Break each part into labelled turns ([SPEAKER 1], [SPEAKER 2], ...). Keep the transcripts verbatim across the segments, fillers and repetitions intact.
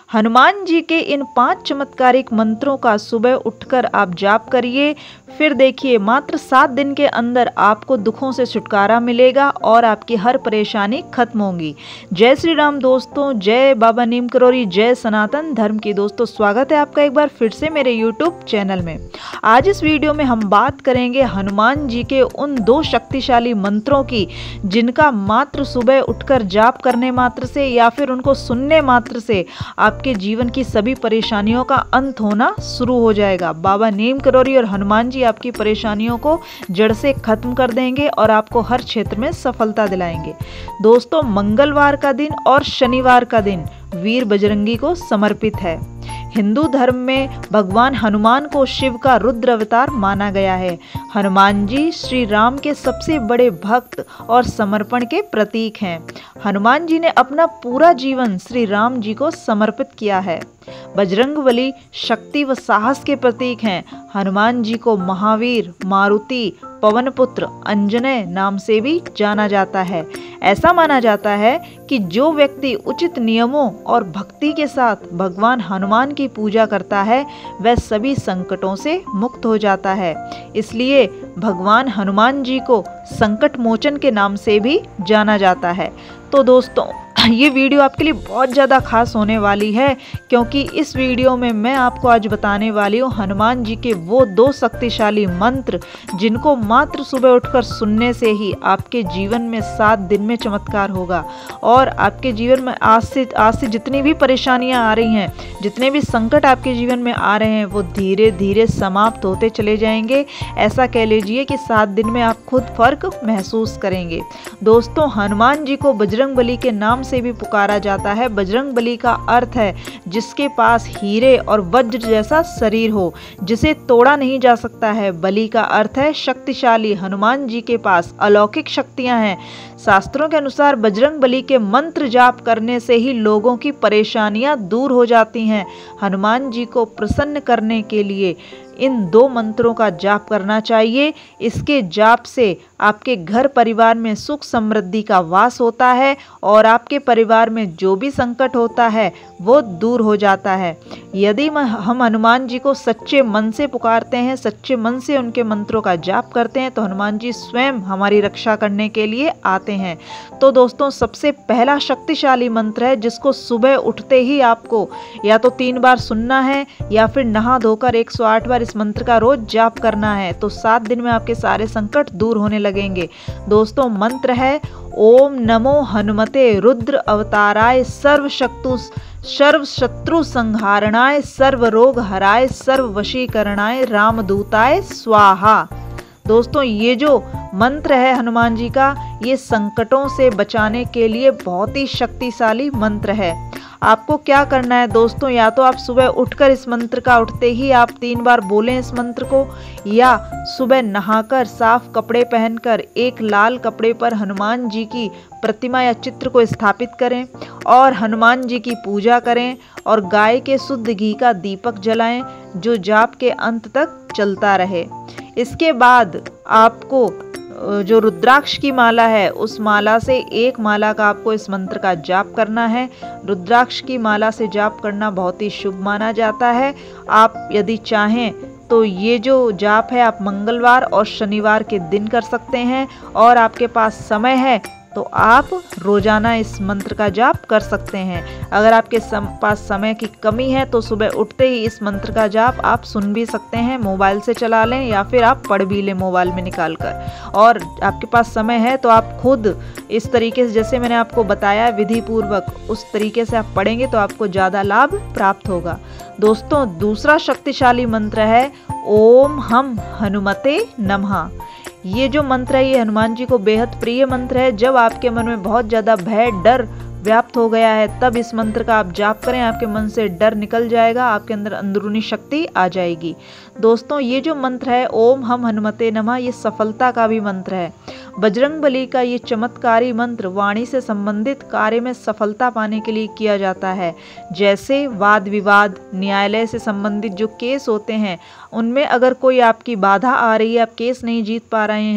[SPEAKER 1] हनुमान जी के इन पांच चमत्कारिक मंत्रों का सुबह उठकर आप जाप करिए। फिर देखिए मात्र सात दिन के अंदर आपको दुखों से छुटकारा मिलेगा और आपकी हर परेशानी खत्म होगी। जय श्री राम दोस्तों, जय बाबा नीम करोली, जय सनातन धर्म की। दोस्तों स्वागत है आपका एक बार फिर से मेरे यूट्यूब चैनल में। आज इस वीडियो में हम बात करेंगे हनुमान जी के उन दो शक्तिशाली मंत्रों की जिनका मात्र सुबह उठकर जाप करने मात्र से या फिर उनको सुनने मात्र से आपके जीवन की सभी परेशानियों का अंत होना शुरू हो जाएगा। बाबा नीम करोली और हनुमान जी आपकी परेशानियों को जड़ से खत्म कर देंगे और आपको हर क्षेत्र में सफलता दिलाएंगे। दोस्तों मंगलवार का दिन और शनिवार का दिन वीर बजरंगी को समर्पित है। हिंदू धर्म में भगवान हनुमान को शिव का रुद्र अवतार माना गया है। हनुमान जी श्री राम के सबसे बड़े भक्त और समर्पण के प्रतीक हैं। हनुमान जी ने अपना पूरा जीवन श्री राम जी को समर्पित किया है। बजरंगबली शक्ति व साहस के प्रतीक हैं। हनुमान जी को महावीर, मारुति, पवनपुत्र, अंजनेय नाम से भी जाना जाता है। ऐसा माना जाता है कि जो व्यक्ति उचित नियमों और भक्ति के साथ भगवान हनुमान की पूजा करता है वह सभी संकटों से मुक्त हो जाता है। इसलिए भगवान हनुमान जी को संकट मोचन के नाम से भी जाना जाता है। तो दोस्तों ये वीडियो आपके लिए बहुत ज़्यादा खास होने वाली है क्योंकि इस वीडियो में मैं आपको आज बताने वाली हूँ हनुमान जी के वो दो शक्तिशाली मंत्र जिनको मात्र सुबह उठकर सुनने से ही आपके जीवन में सात दिन में चमत्कार होगा और आपके जीवन में आज से आज से जितनी भी परेशानियाँ आ रही हैं, जितने भी संकट आपके जीवन में आ रहे हैं वो धीरे धीरे समाप्त होते चले जाएंगे। ऐसा कह लीजिए कि सात दिन में आप खुद फर्क महसूस करेंगे। दोस्तों हनुमान जी को बजरंगबली के नाम से भी पुकारा जाता है। बजरंगबली का अर्थ है जिसके पास हीरे और वज्र जैसा शरीर हो, जिसे तोड़ा नहीं जा सकता है। बली का अर्थ है शक्तिशाली। हनुमान जी के पास अलौकिक शक्तियां हैं। शास्त्रों के अनुसार बजरंगबली के मंत्र जाप करने से ही लोगों की परेशानियां दूर हो जाती हैं। हनुमान जी को प्रसन्न करने के लिए इन दो मंत्रों का जाप करना चाहिए। इसके जाप से आपके घर परिवार में सुख समृद्धि का वास होता है और आपके परिवार में जो भी संकट होता है वो दूर हो जाता है। यदि हम हनुमान जी को सच्चे मन से पुकारते हैं, सच्चे मन से उनके मंत्रों का जाप करते हैं तो हनुमान जी स्वयं हमारी रक्षा करने के लिए आते हैं। तो दोस्तों सबसे पहला शक्तिशाली मंत्र है जिसको सुबह उठते ही आपको या तो तीन बार सुनना है या फिर नहा धोकर एक सौ आठ बार इस मंत्र का रोज जाप करना है। तो सात दिन में आपके सारे संकट दूर होने लगेंगे। दोस्तों मंत्र है ओम नमो हनुमते रुद्र अवताराय सर्व शत्रु सर्व शत्रु संहारणाय सर्व रोग हराय सर्व वशीकरणाय रामदूताय स्वाहा। दोस्तों ये जो मंत्र है हनुमान जी का, ये संकटों से बचाने के लिए बहुत ही शक्तिशाली मंत्र है। आपको क्या करना है दोस्तों, या तो आप सुबह उठकर इस मंत्र का उठते ही आप तीन बार बोलें इस मंत्र को, या सुबह नहाकर साफ कपड़े पहनकर एक लाल कपड़े पर हनुमान जी की प्रतिमा या चित्र को स्थापित करें और हनुमान जी की पूजा करें और गाय के शुद्ध घी का दीपक जलाएं जो जाप के अंत तक चलता रहे। इसके बाद आपको जो रुद्राक्ष की माला है उस माला से एक माला का आपको इस मंत्र का जाप करना है। रुद्राक्ष की माला से जाप करना बहुत ही शुभ माना जाता है। आप यदि चाहें तो ये जो जाप है आप मंगलवार और शनिवार के दिन कर सकते हैं और आपके पास समय है तो आप रोजाना इस मंत्र का जाप कर सकते हैं। अगर आपके सम, पास समय की कमी है तो सुबह उठते ही इस मंत्र का जाप आप सुन भी सकते हैं, मोबाइल से चला लें या फिर आप पढ़ भी लें मोबाइल में निकाल कर। और आपके पास समय है तो आप खुद इस तरीके से जैसे मैंने आपको बताया विधि पूर्वक उस तरीके से आप पढ़ेंगे तो आपको ज़्यादा लाभ प्राप्त होगा। दोस्तों दूसरा शक्तिशाली मंत्र है ओम हम हनुमते नमः। ये जो मंत्र है ये हनुमान जी को बेहद प्रिय मंत्र है। जब आपके मन में बहुत ज़्यादा भय डर व्याप्त हो गया है तब इस मंत्र का आप जाप करें, आपके मन से डर निकल जाएगा, आपके अंदर अंदरूनी शक्ति आ जाएगी। दोस्तों ये जो मंत्र है ओम हम हनुमते नमः ये सफलता का भी मंत्र है। बजरंगबली का ये चमत्कारी मंत्र वाणी से संबंधित कार्य में सफलता पाने के लिए किया जाता है। जैसे वाद विवाद, न्यायालय से संबंधित जो केस होते हैं उनमें अगर कोई आपकी बाधा आ रही है, आप केस नहीं जीत पा रहे हैं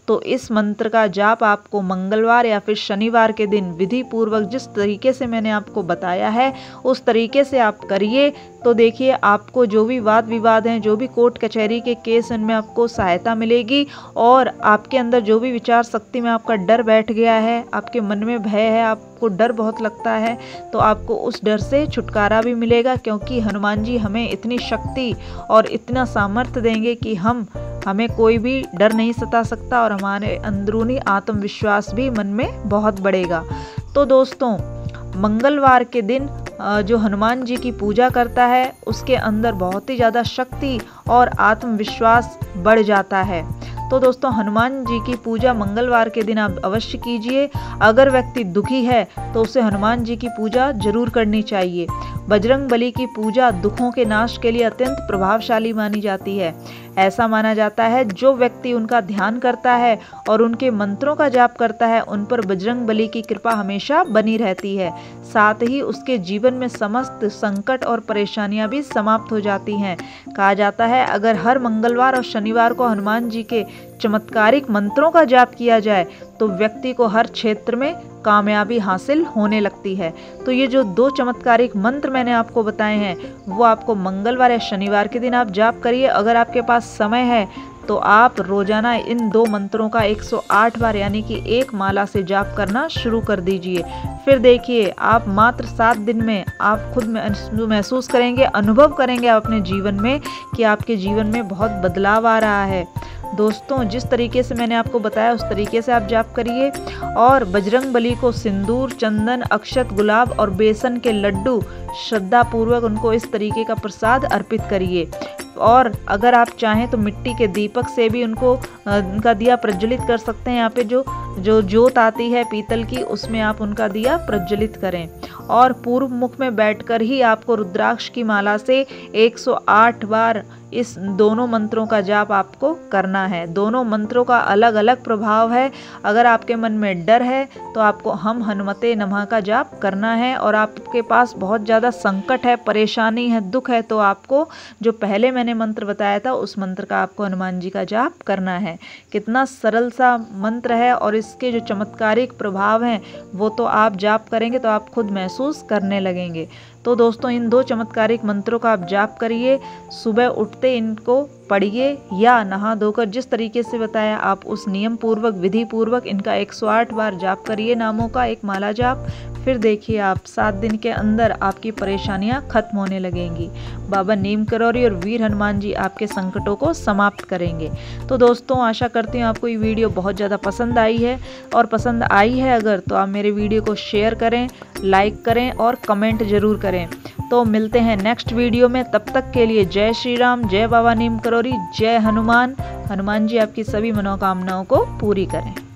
[SPEAKER 1] तो इस मंत्र का जाप आपको मंगलवार या फिर शनिवार के दिन विधि पूर्वक जिस तरीके से मैंने आपको बताया है उस तरीके से आप करिए। तो देखिए आपको जो भी वाद विवाद हैं, जो भी कोर्ट कचहरी के केस, इनमें आपको सहायता मिलेगी और आपके अंदर जो भी विचार शक्ति में आपका डर बैठ गया है, आपके मन में भय है, आपको डर बहुत लगता है, तो आपको उस डर से छुटकारा भी मिलेगा, क्योंकि हनुमान जी हमें इतनी शक्ति और इतना सामर्थ्य देंगे कि हम हमें कोई भी डर नहीं सता सकता और हमारे अंदरूनी आत्मविश्वास भी मन में बहुत बढ़ेगा। तो दोस्तों मंगलवार के दिन जो हनुमान जी की पूजा करता है उसके अंदर बहुत ही ज़्यादा शक्ति और आत्मविश्वास बढ़ जाता है। तो दोस्तों हनुमान जी की पूजा मंगलवार के दिन आप अवश्य कीजिए। अगर व्यक्ति दुखी है तो उसे हनुमान जी की पूजा जरूर करनी चाहिए। बजरंग बली की पूजा दुखों के नाश के लिए अत्यंत प्रभावशाली मानी जाती है। ऐसा माना जाता है जो व्यक्ति उनका ध्यान करता है और उनके मंत्रों का जाप करता है उन पर बजरंग बली की कृपा हमेशा बनी रहती है। साथ ही उसके जीवन में समस्त संकट और परेशानियां भी समाप्त हो जाती हैं। कहा जाता है अगर हर मंगलवार और शनिवार को हनुमान जी के चमत्कारिक मंत्रों का जाप किया जाए तो व्यक्ति को हर क्षेत्र में कामयाबी हासिल होने लगती है। तो ये जो दो चमत्कारिक मंत्र मैंने आपको बताए हैं वो आपको मंगलवार या शनिवार के दिन आप जाप करिए। अगर आपके पास समय है तो आप रोजाना इन दो मंत्रों का एक सौ आठ बार यानी कि एक माला से जाप करना शुरू कर दीजिए। फिर देखिए आप मात्र सात दिन में आप खुद महसूस करेंगे, अनुभव करेंगे आप अपने जीवन में कि आपके जीवन में बहुत बदलाव आ रहा है। दोस्तों जिस तरीके से मैंने आपको बताया उस तरीके से आप जाप करिए और बजरंग बली को सिंदूर, चंदन, अक्षत, गुलाब और बेसन के लड्डू श्रद्धा पूर्वक उनको इस तरीके का प्रसाद अर्पित करिए। और अगर आप चाहें तो मिट्टी के दीपक से भी उनको उनका दिया प्रज्वलित कर सकते हैं। यहाँ पे जो जो जोत आती है पीतल की उसमें आप उनका दिया प्रज्वलित करें और पूर्व मुख में बैठकर ही आपको रुद्राक्ष की माला से एक सौ आठ बार इस दोनों मंत्रों का जाप आपको करना है। दोनों मंत्रों का अलग अलग प्रभाव है। अगर आपके मन में डर है तो आपको हम हनुमते नमः का जाप करना है और आपके पास बहुत ज़्यादा संकट है, परेशानी है, दुख है तो आपको जो पहले मैंने मंत्र बताया था उस मंत्र का आपको हनुमान जी का जाप करना है। कितना सरल सा मंत्र है और इसके जो चमत्कारिक प्रभाव हैं वो तो आप जाप करेंगे तो आप खुद महसूस करने लगेंगे। तो दोस्तों इन दो चमत्कारिक मंत्रों का आप जाप करिए, सुबह उठते इनको पढ़िए या नहा धोकर जिस तरीके से बताया आप उस नियम पूर्वक विधि पूर्वक इनका एक सौ आठ बार जाप करिए नामों का एक माला जाप। फिर देखिए आप सात दिन के अंदर आपकी परेशानियां खत्म होने लगेंगी। बाबा नीम करौरी और वीर हनुमान जी आपके संकटों को समाप्त करेंगे। तो दोस्तों आशा करती हूँ आपको ये वीडियो बहुत ज़्यादा पसंद आई है और पसंद आई है अगर तो आप मेरे वीडियो को शेयर करें, लाइक करें और कमेंट ज़रूर करें। तो मिलते हैं नेक्स्ट वीडियो में, तब तक के लिए जय श्री राम, जय बाबा नीम करौरी, जय हनुमान। हनुमान जी आपकी सभी मनोकामनाओं को पूरी करें।